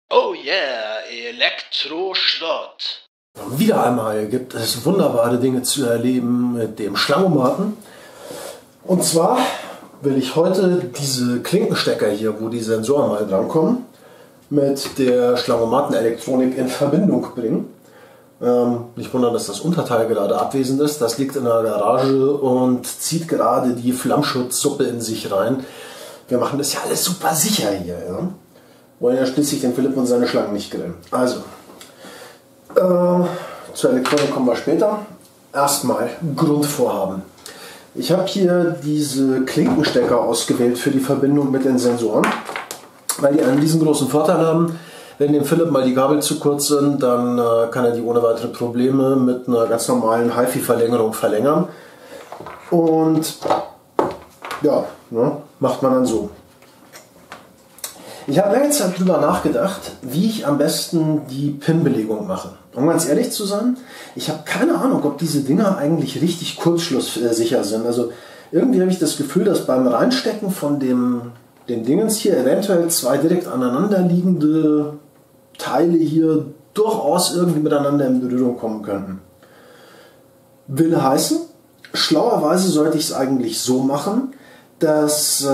Oh yeah, Elektroschrott. Wieder einmal gibt es wunderbare Dinge zu erleben mit dem Schlangomaten. Und zwar will ich heute diese Klinkenstecker hier, wo die Sensoren mal drankommen, mit der Schlangomaten-Elektronik in Verbindung bringen. Nicht wundern, dass das Unterteil gerade abwesend ist. Das liegt in der Garage und zieht gerade die Flammschutzsuppe in sich rein. Wir machen das ja alles super sicher hier. Ja? Wollen ja schließlich den Philipp und seine Schlangen nicht grillen. Also, zur Elektronik kommen wir später. Erstmal Grundvorhaben. Ich habe hier diese Klinkenstecker ausgewählt für die Verbindung mit den Sensoren, weil die einen riesengroßen Vorteil haben. Wenn dem Philipp mal die Kabel zu kurz sind, dann kann er die ohne weitere Probleme mit einer ganz normalen HiFi-Verlängerung verlängern. Und ja, macht man dann so. Ich habe lange Zeit darüber nachgedacht, wie ich am besten die Pin-Belegung mache. Um ganz ehrlich zu sein, ich habe keine Ahnung, ob diese Dinger eigentlich richtig kurzschlusssicher sind. Also irgendwie habe ich das Gefühl, dass beim Reinstecken von dem Dingens hier eventuell zwei direkt aneinander liegende Teile hier durchaus irgendwie miteinander in Berührung kommen könnten. Will heißen, schlauerweise sollte ich es eigentlich so machen, dass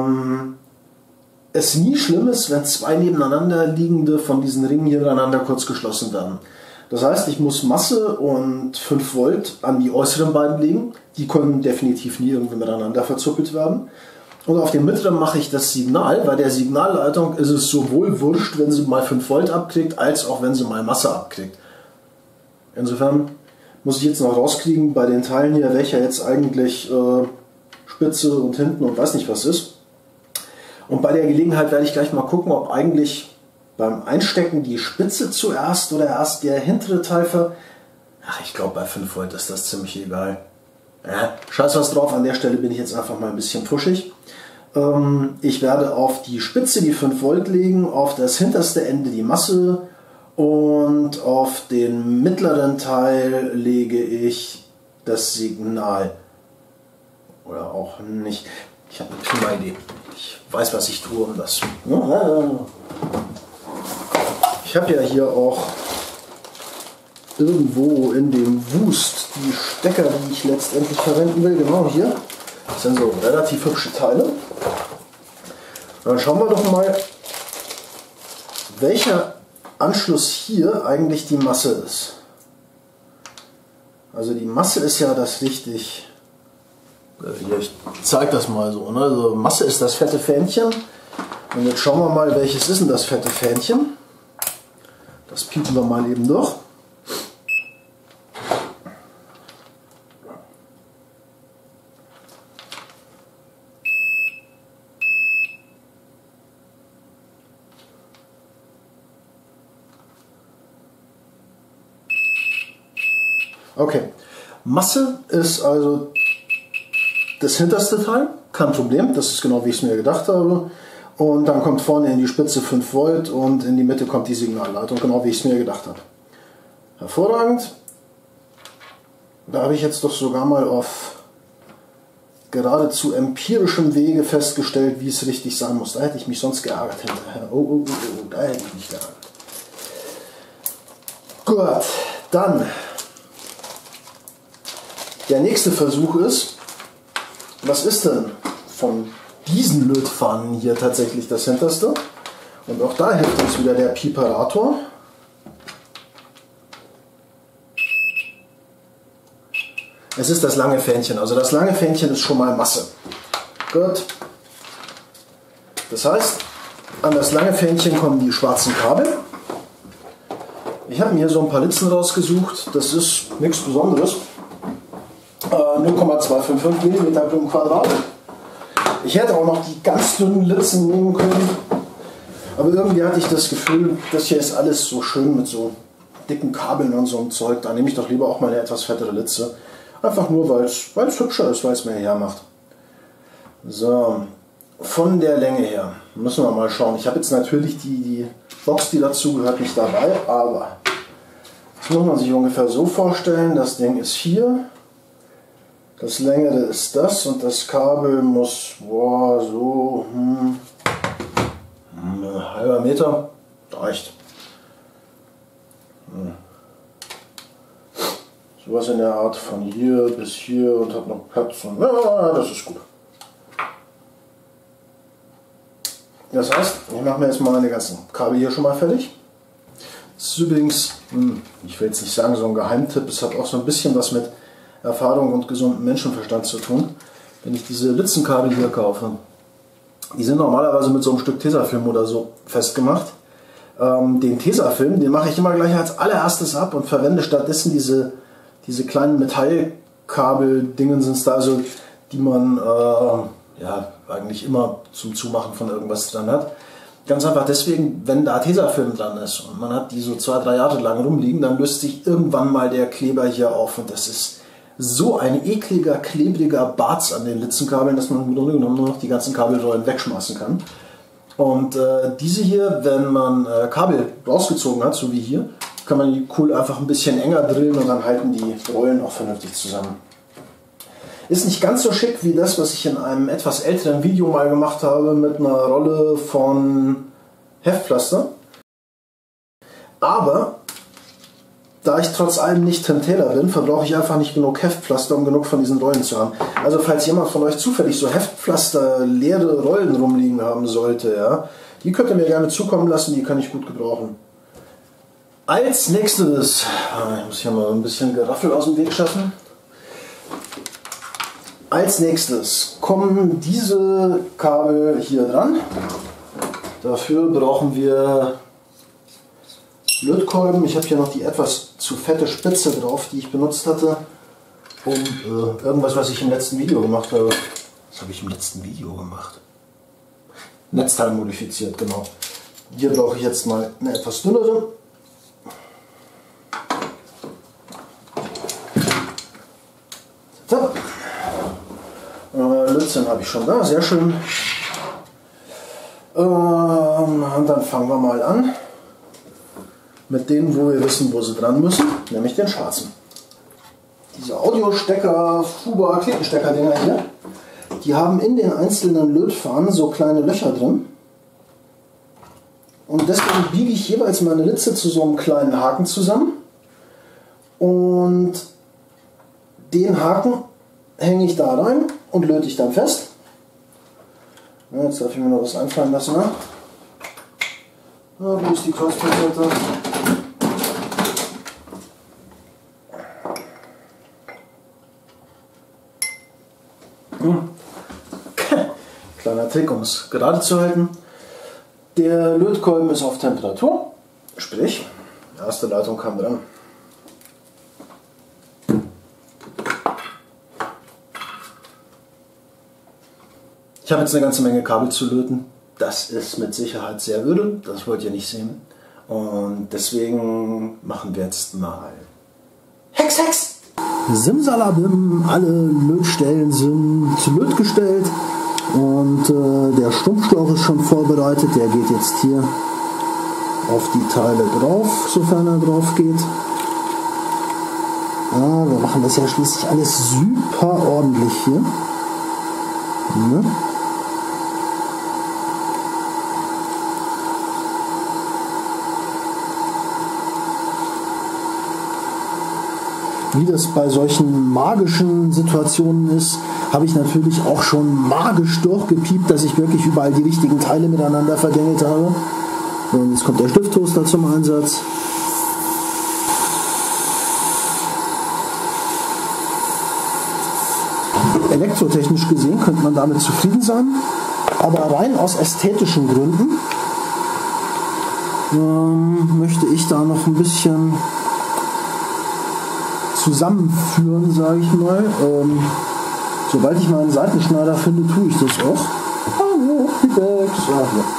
es nie schlimm ist, wenn zwei nebeneinander liegende von diesen Ringen hier miteinander kurz geschlossen werden. Das heißt, ich muss Masse und 5 Volt an die äußeren beiden legen. Die können definitiv nie irgendwie miteinander verzuppelt werden. Und auf dem mittleren mache ich das Signal. Bei der Signalleitung ist es sowohl wurscht, wenn sie mal 5 Volt abkriegt, als auch wenn sie mal Masse abkriegt. Insofern muss ich jetzt noch rauskriegen bei den Teilen hier, welcher jetzt eigentlich Spitze und hinten und weiß nicht was ist. Und bei der Gelegenheit werde ich gleich mal gucken, ob eigentlich beim Einstecken die Spitze zuerst oder erst der hintere Teil Ach, ich glaube bei 5 Volt ist das ziemlich egal. Ja, scheiß was drauf, an der Stelle bin ich jetzt einfach mal ein bisschen pfuschig. Ich werde auf die Spitze die 5 Volt legen, auf das hinterste Ende die Masse und auf den mittleren Teil lege ich das Signal. Oder auch nicht. Ich habe eine prima Idee. Ich weiß, was ich tue, um das. Ich habe ja hier auch irgendwo in dem Wust die Stecker, die ich letztendlich verwenden will. Genau hier. Das sind so relativ hübsche Teile. Dann schauen wir doch mal, welcher Anschluss hier eigentlich die Masse ist. Also die Masse ist ja das richtig. Hier, ich zeige das mal so. Ne? Also Masse ist das fette Fähnchen. Und jetzt schauen wir mal, welches ist denn das fette Fähnchen. Das piepen wir mal eben durch. Okay, Masse ist also das hinterste Teil, kein Problem, das ist genau wie ich es mir gedacht habe. Und dann kommt vorne in die Spitze 5 Volt und in die Mitte kommt die Signalleitung, genau wie ich es mir gedacht habe. Hervorragend. Da habe ich jetzt doch sogar mal auf geradezu empirischem Wege festgestellt, wie es richtig sein muss. Da hätte ich mich sonst geärgert hinterher. Oh, da hätte ich mich geärgert. Gut, dann der nächste Versuch ist, was ist denn von diesen Lötfahnen hier tatsächlich das hinterste? Und auch da hilft uns wieder der Pieperator. Es ist das lange Fähnchen, also das lange Fähnchen ist schon mal Masse. Gut. Das heißt, an das lange Fähnchen kommen die schwarzen Kabel. Ich habe mir hier so ein paar Litzen rausgesucht, das ist nichts Besonderes. 0,255 mm pro Quadrat. Ich hätte auch noch die ganz dünnen Litzen nehmen können, aber irgendwie hatte ich das Gefühl, das hier ist alles so schön mit so dicken Kabeln und so einem Zeug. Da nehme ich doch lieber auch mal eine etwas fettere Litze. Einfach nur, weil es hübscher ist, weil es mehr hermacht. So, von der Länge her müssen wir mal schauen. Ich habe jetzt natürlich die Box, die dazu gehört, nicht dabei, aber das muss man sich ungefähr so vorstellen. Das Ding ist hier. Das längere ist das und das Kabel muss so ein halber Meter Reicht. Sowas in der Art von hier bis hier und hat noch Platz und ja, das ist gut. Das heißt, ich mache mir jetzt mal meine ganzen Kabel hier schon mal fertig. Das ist übrigens, ich will jetzt nicht sagen so ein Geheimtipp, es hat auch so ein bisschen was mit Erfahrung und gesundem Menschenverstand zu tun. Wenn ich diese Litzenkabel hier kaufe, die sind normalerweise mit so einem Stück Tesafilm oder so festgemacht. Den Tesafilm, den mache ich immer gleich als allererstes ab und verwende stattdessen diese kleinen Metallkabel-Dingen sind es da, also die man ja eigentlich immer zum Zumachen von irgendwas dran hat. Ganz einfach deswegen, wenn da Tesafilm dran ist und man hat die so 2-3 Jahre lang rumliegen, dann löst sich irgendwann mal der Kleber hier auf und das ist so ein ekliger, klebriger Barz an den Litzenkabeln, dass man im Grunde genommen nur noch die ganzen Kabelrollen wegschmeißen kann. Und diese hier, wenn man Kabel rausgezogen hat, so wie hier, kann man die cool einfach ein bisschen enger drillen und dann halten die Rollen auch vernünftig zusammen. Ist nicht ganz so schick wie das, was ich in einem etwas älteren Video mal gemacht habe mit einer Rolle von Heftpflaster. Aber da ich trotz allem nicht Tim Taylor bin, verbrauche ich einfach nicht genug Heftpflaster, um genug von diesen Rollen zu haben. Also falls jemand von euch zufällig so Heftpflaster leere Rollen rumliegen haben sollte, ja, die könnt ihr mir gerne zukommen lassen, die kann ich gut gebrauchen. Als nächstes, ich muss hier mal ein bisschen Geraffel aus dem Weg schaffen. Als nächstes kommen diese Kabel hier dran. Dafür brauchen wir Lötkolben. Ich habe hier noch die etwas zu fette Spitze drauf, die ich benutzt hatte, um irgendwas, was ich im letzten Video gemacht habe. Was habe ich im letzten Video gemacht? Netzteil modifiziert, genau. Hier brauche ich jetzt mal eine etwas dünnere. So. Lützen habe ich schon da, sehr schön. Und dann fangen wir mal an mit denen, wo wir wissen, wo sie dran müssen, nämlich den schwarzen. Diese Audiostecker, Fuba, Klinkenstecker-Dinger hier, die haben in den einzelnen Lötfahnen so kleine Löcher drin. Und deswegen biege ich jeweils meine Litze zu so einem kleinen Haken zusammen. Und den Haken hänge ich da rein und löte ich dann fest. Ja, jetzt darf ich mir noch was einfallen lassen. Ne? Wo ist die Kreuzplanette? Kleiner Trick, um es gerade zu halten. Der Lötkolben ist auf Temperatur, sprich, die erste Leitung kam dran. Ich habe jetzt eine ganze Menge Kabel zu löten. Das ist mit Sicherheit sehr öde, das wollt ihr nicht sehen. Und deswegen machen wir jetzt mal Hex, Hex! Simsalabim, alle Lötstellen sind lötgestellt und der Stumpfschlauch ist schon vorbereitet. Der geht jetzt hier auf die Teile drauf, sofern er drauf geht. Ja, wir machen das ja schließlich alles super ordentlich hier. Ne? Wie das bei solchen magischen Situationen ist, habe ich natürlich auch schon magisch durchgepiept, dass ich wirklich überall die richtigen Teile miteinander vergängelt habe. Und jetzt kommt der Stifttoaster zum Einsatz. Elektrotechnisch gesehen könnte man damit zufrieden sein, aber rein aus ästhetischen Gründen möchte ich da noch ein bisschen zusammenführen, sage ich mal. Sobald ich meinen Seitenschneider finde, tue ich das auch. Hallo, Feedback. Ja.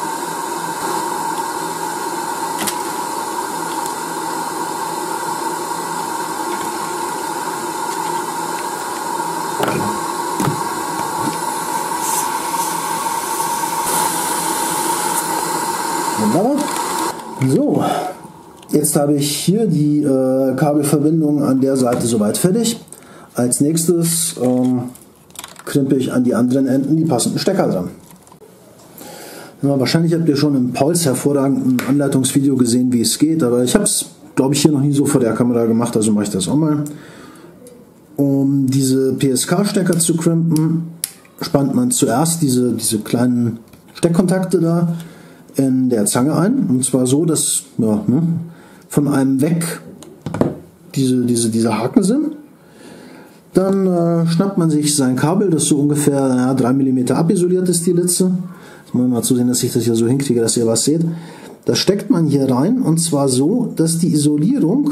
Wunderbar. So. Jetzt habe ich hier die Kabelverbindung an der Seite soweit fertig. Als nächstes krempe ich an die anderen Enden die passenden Stecker dran. Ja, wahrscheinlich habt ihr schon im Pauls hervorragenden Anleitungsvideo gesehen, wie es geht, aber ich habe es, glaube ich, hier noch nie so vor der Kamera gemacht, also mache ich das auch mal. Um diese PSK-Stecker zu crimpen, spannt man zuerst diese kleinen Steckkontakte da in der Zange ein, und zwar so, dass von einem weg diese Haken sind. Dann schnappt man sich sein Kabel, das so ungefähr 3 mm abisoliert ist, die Litze. Jetzt muss ich mal zusehen, dass ich das hier so hinkriege, dass ihr was seht. Das steckt man hier rein, und zwar so, dass die Isolierung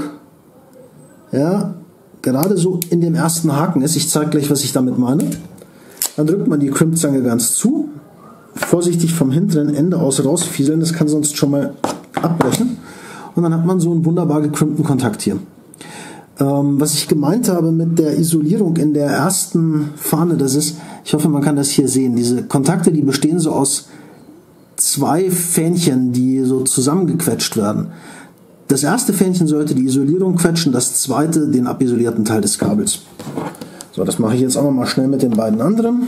gerade so in dem ersten Haken ist. Ich zeige gleich, was ich damit meine. Dann drückt man die Crimpzange ganz zu. Vorsichtig vom hinteren Ende aus rausfieseln, das kann sonst schon mal abbrechen. Und dann hat man so einen wunderbar gecrimpten Kontakt hier. Was ich gemeint habe mit der Isolierung in der ersten Fahne, das ist, ich hoffe, man kann das hier sehen, diese Kontakte, die bestehen so aus 2 Fähnchen, die so zusammengequetscht werden. Das erste Fähnchen sollte die Isolierung quetschen, das zweite den abisolierten Teil des Kabels. So, das mache ich jetzt auch noch mal schnell mit den beiden anderen.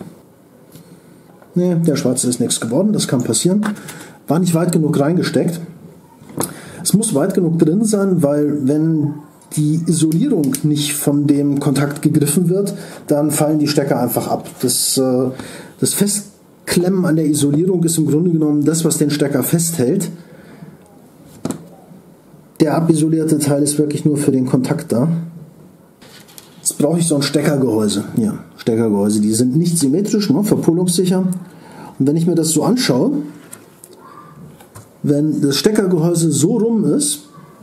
Ne, der schwarze ist nichts geworden, das kann passieren. War nicht weit genug reingesteckt. Es muss weit genug drin sein, weil wenn die Isolierung nicht von dem Kontakt gegriffen wird, dann fallen die Stecker einfach ab. Das Festklemmen an der Isolierung ist im Grunde genommen das, was den Stecker festhält. Der abisolierte Teil ist wirklich nur für den Kontakt da. Jetzt brauche ich so ein Steckergehäuse. Hier, Steckergehäuse, die sind nicht symmetrisch, verpolungssicher. Und wenn ich mir das so anschaue, wenn das Steckergehäuse so rum ist,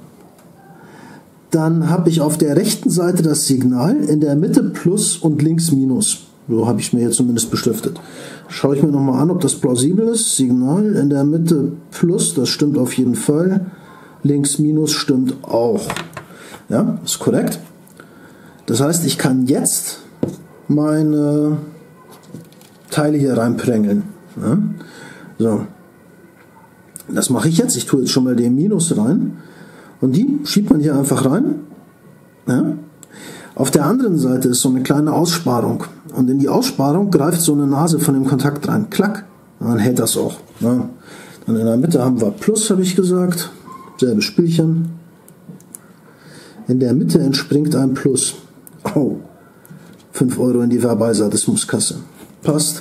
dann habe ich auf der rechten Seite das Signal, in der Mitte Plus und links Minus. So habe ich es mir hier zumindest beschriftet. Schaue ich mir nochmal an, ob das plausibel ist. Signal in der Mitte Plus, das stimmt auf jeden Fall. Links Minus stimmt auch. Ja, ist korrekt. Das heißt, ich kann jetzt meine Teile hier reinprängeln. Ja? So. Das mache ich jetzt. Ich tue jetzt schon mal den Minus rein. Und die schiebt man hier einfach rein. Ja? Auf der anderen Seite ist so eine kleine Aussparung. Und in die Aussparung greift so eine Nase von dem Kontakt rein. Klack. Und dann hält das auch. Ja? Dann in der Mitte haben wir Plus, habe ich gesagt. Selbes Spielchen. In der Mitte entspringt ein Plus. Oh. 5 Euro in die Verbeisertismuskasse. Passt.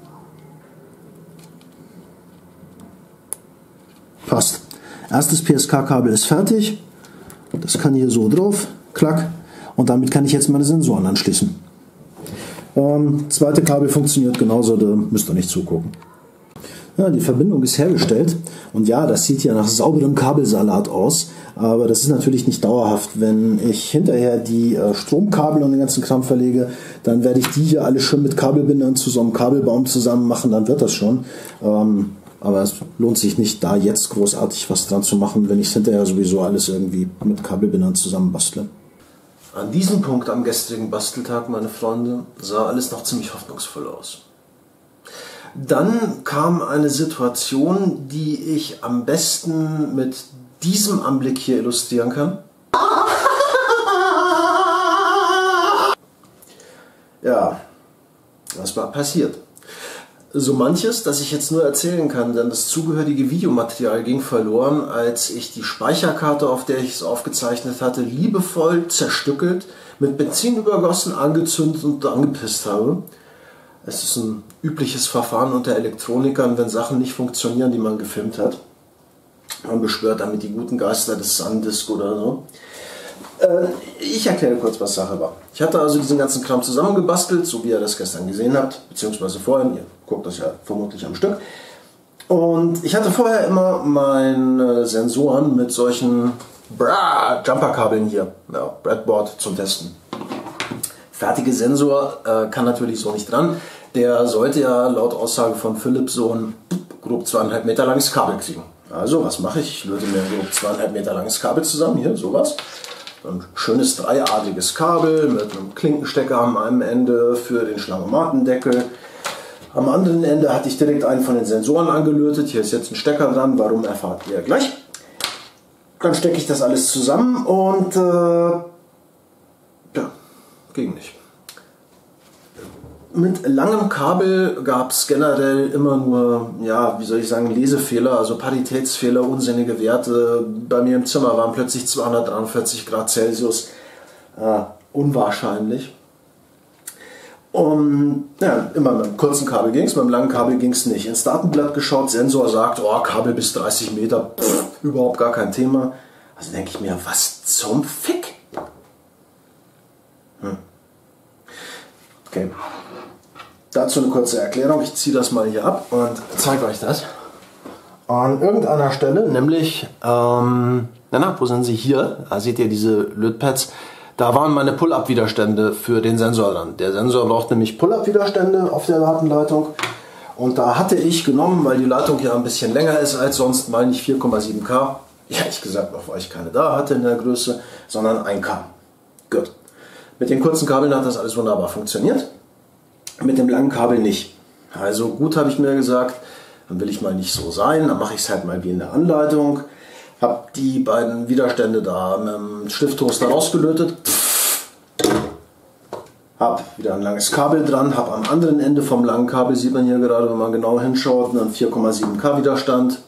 Passt. Erstes PSK-Kabel ist fertig. Das kann hier so drauf. Klack. Und damit kann ich jetzt meine Sensoren anschließen. Zweite Kabel funktioniert genauso, da müsst ihr nicht zugucken. Ja, die Verbindung ist hergestellt. Und ja, das sieht ja nach sauberem Kabelsalat aus. Aber das ist natürlich nicht dauerhaft. Wenn ich hinterher die Stromkabel und den ganzen Kram verlege, dann werde ich die hier alle schön mit Kabelbindern zu so einem Kabelbaum zusammen machen. Dann wird das schon. Aber es lohnt sich nicht, da jetzt großartig was dran zu machen, wenn ich es hinterher sowieso alles irgendwie mit Kabelbindern zusammenbastle. An diesem Punkt am gestrigen Basteltag, meine Freunde, sah alles noch ziemlich hoffnungsvoll aus. Dann kam eine Situation, die ich am besten mit diesem Anblick hier illustrieren kann. Ja, was war passiert? So manches, das ich jetzt nur erzählen kann, denn das zugehörige Videomaterial ging verloren, als ich die Speicherkarte, auf der ich es aufgezeichnet hatte, liebevoll zerstückelt, mit Benzin übergossen, angezündet und angepisst habe. Es ist ein übliches Verfahren unter Elektronikern, wenn Sachen nicht funktionieren, die man gefilmt hat. Man beschwört damit die guten Geister des SanDisk oder so. Ich erkläre kurz, was Sache war. Ich hatte also diesen ganzen Kram zusammengebastelt, so wie ihr das gestern gesehen habt, beziehungsweise vorhin, ihr guckt das ja vermutlich am Stück. Und ich hatte vorher immer meine Sensoren mit solchen Jumperkabeln hier, ja, Breadboard zum Testen. Fertige Sensor kann natürlich so nicht dran. Der sollte ja laut Aussage von Philips so ein grob 2,5 Meter langes Kabel kriegen. Also, was mache ich? Ich löte mir ein grob 2,5 Meter langes Kabel zusammen, hier, sowas. Ein schönes dreiadriges Kabel mit einem Klinkenstecker am einen Ende für den Schlangomatendeckel. Am anderen Ende hatte ich direkt einen von den Sensoren angelötet. Hier ist jetzt ein Stecker dran, warum erfahrt ihr gleich. Dann stecke ich das alles zusammen und ja, ging nicht. Mit langem Kabel gab es generell immer nur, ja, wie soll ich sagen, Lesefehler, also Paritätsfehler, unsinnige Werte. Bei mir im Zimmer waren plötzlich 243 Grad Celsius. Unwahrscheinlich. Und ja, immer mit einem kurzen Kabel ging es, mit einem langen Kabel ging es nicht. Ins Datenblatt geschaut, Sensor sagt, oh, Kabel bis 30 Meter, überhaupt gar kein Thema. Also denke ich mir, was zum Fick? Okay. Dazu eine kurze Erklärung. Ich ziehe das mal hier ab und zeige euch das. An irgendeiner Stelle, nämlich, wo sind sie? Hier, da seht ihr diese Lötpads. Da waren meine Pull-Up-Widerstände für den Sensor dran. Der Sensor braucht nämlich Pull-Up-Widerstände auf der Datenleitung. Und da hatte ich genommen, weil die Leitung ja ein bisschen länger ist als sonst, mal nicht 4,7K. Ehrlich gesagt, auf euch keine da hatte in der Größe, sondern 1K. Gut. Mit den kurzen Kabeln hat das alles wunderbar funktioniert. Mit dem langen Kabel nicht. Also gut, habe ich mir gesagt, dann will ich mal nicht so sein, dann mache ich es halt mal wie in der Anleitung. Habe die beiden Widerstände da mit dem Stifttoaster rausgelötet. Habe wieder ein langes Kabel dran, habe am anderen Ende vom langen Kabel, sieht man hier gerade, wenn man genau hinschaut, einen 4,7K Widerstand.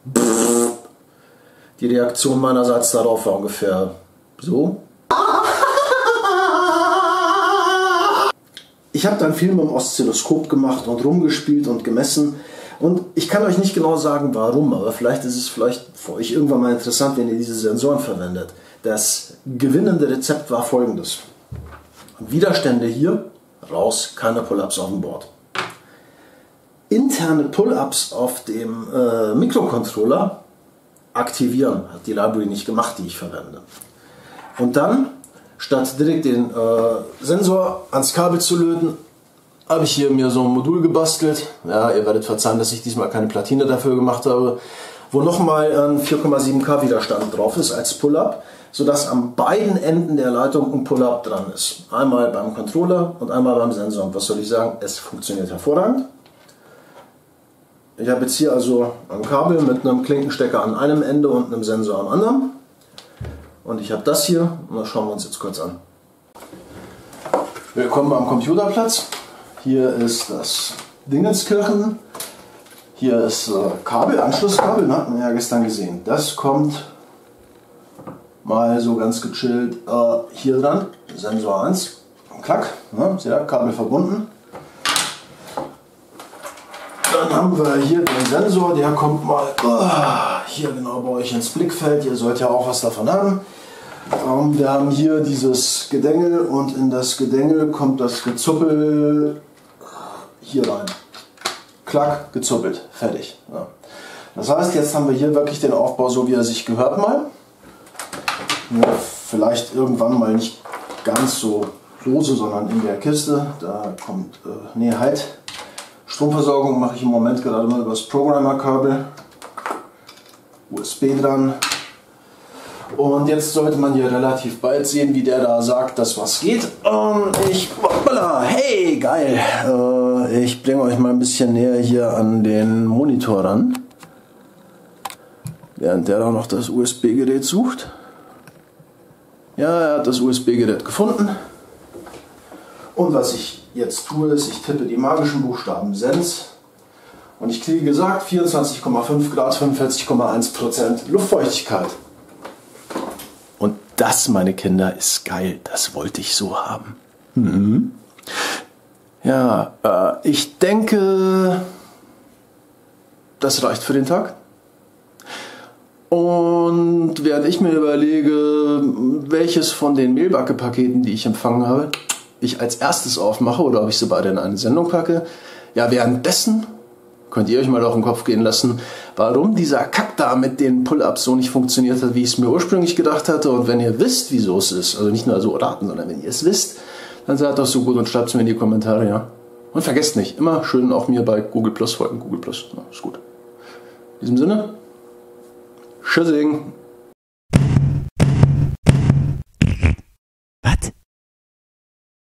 Die Reaktion meinerseits darauf war ungefähr so. Ich habe dann viel mit dem Oszilloskop gemacht und rumgespielt und gemessen. Und ich kann euch nicht genau sagen, warum, aber vielleicht ist es für euch irgendwann mal interessant, wenn ihr diese Sensoren verwendet. Das gewinnende Rezept war folgendes. Widerstände hier, raus, keine Pull-Ups auf dem Board. Interne Pull-Ups auf dem Mikrocontroller aktivieren, hat die Library nicht gemacht, die ich verwende. Und dann, statt direkt den Sensor ans Kabel zu löten, habe ich hier mir so ein Modul gebastelt. Ja, ihr werdet verzeihen, dass ich diesmal keine Platine dafür gemacht habe, wo nochmal ein 4,7K Widerstand drauf ist als Pull-Up, sodass an beiden Enden der Leitung ein Pull-Up dran ist. Einmal beim Controller und einmal beim Sensor. Und was soll ich sagen? Es funktioniert hervorragend. Ich habe jetzt hier also ein Kabel mit einem Klinkenstecker an einem Ende und einem Sensor am anderen. Und ich habe das hier und das schauen wir uns jetzt kurz an. Willkommen am Computerplatz. Hier ist das Dingenskirchen. Hier ist Kabel, Anschlusskabel, hat man ja gestern gesehen. Das kommt mal so ganz gechillt hier dran. Sensor 1. Klack, ne? Seht ihr, Kabel verbunden. Dann haben wir hier den Sensor, der kommt mal hier genau bei euch ins Blickfeld. Ihr sollt ja auch was davon haben. Wir haben hier dieses Gedängel und in das Gedängel kommt das Gezuppel hier rein. Klack, gezuppelt, fertig. Ja. Das heißt, jetzt haben wir hier wirklich den Aufbau, so wie er sich gehört mal. Ja, vielleicht irgendwann mal nicht ganz so lose, sondern in der Kiste. Da kommt, Stromversorgung mache ich im Moment gerade mal über das Programmer-Kabel. USB dran. Und jetzt sollte man hier relativ bald sehen, wie der da sagt, dass was geht. Hey, geil. Ich bringe euch mal ein bisschen näher hier an den Monitor ran. Während der da noch das USB-Gerät sucht. Ja, er hat das USB-Gerät gefunden. Und was ich jetzt tue, ist, ich tippe die magischen Buchstaben Sens. Und ich kriege gesagt 24,5 Grad, 45,1% Luftfeuchtigkeit. Und das, meine Kinder, ist geil. Das wollte ich so haben. Mhm. Ja, ich denke, das reicht für den Tag. Und während ich mir überlege, welches von den Mehlbacke-Paketen, die ich empfangen habe, ich als erstes aufmache oder ob ich sie beide in eine Sendung packe, ja, währenddessen könnt ihr euch mal auf den Kopf gehen lassen, warum dieser Kack da mit den Pull-Ups so nicht funktioniert hat, wie ich es mir ursprünglich gedacht hatte. Und wenn ihr wisst, wieso es ist, also nicht nur so raten, sondern wenn ihr es wisst, dann seid doch so gut und schreibt es mir in die Kommentare, ja. Und vergesst nicht, immer schön auch mir bei Google Plus folgen. Google Plus, ja, ist gut. In diesem Sinne, tschüssing.